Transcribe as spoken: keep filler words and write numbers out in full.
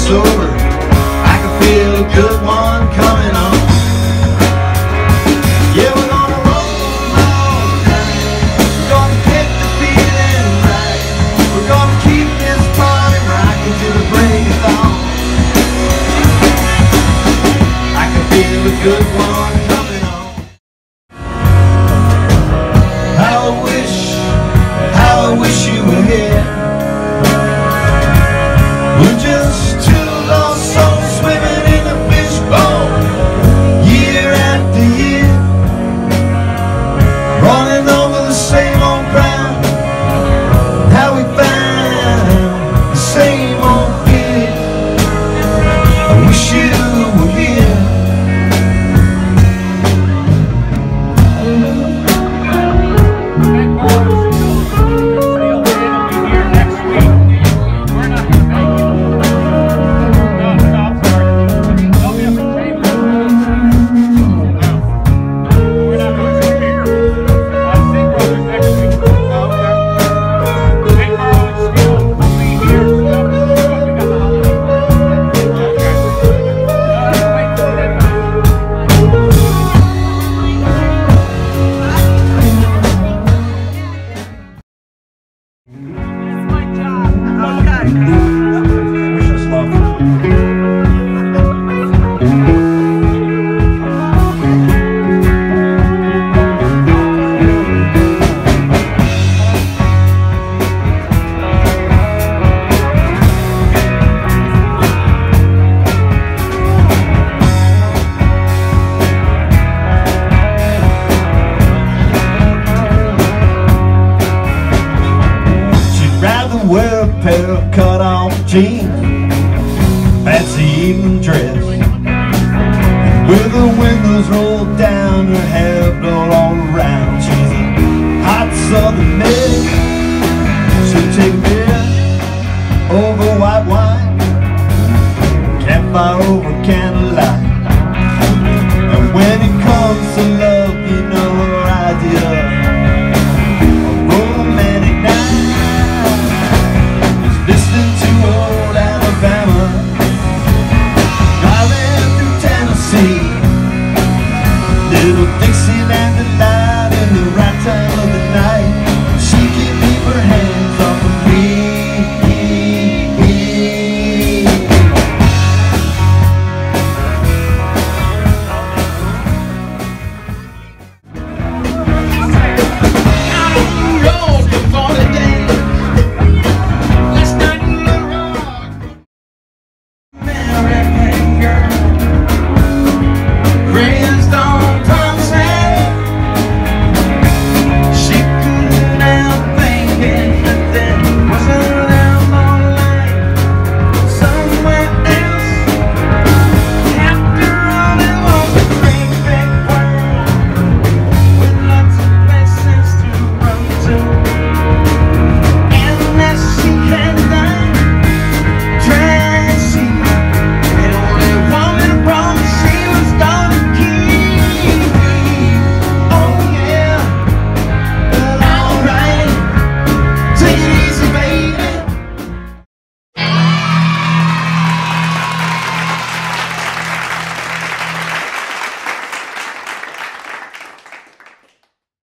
it's over, I can feel a good one coming on. Yeah, we're gonna roll all night. We're gonna get the feeling right. We're gonna keep this party rocking till the break of dawn. I can feel a good one coming on. How I wish, how I wish you were here. We're just two lost souls swimming in a fishbowl, year after year, rolling over the same old ground. How we found the same old fear. I wish you were here. Wear a pair of cut-off jeans, fancy evening dress, with the windows rolled down, her hair blown all around. She's a hot southern maid, she'll take me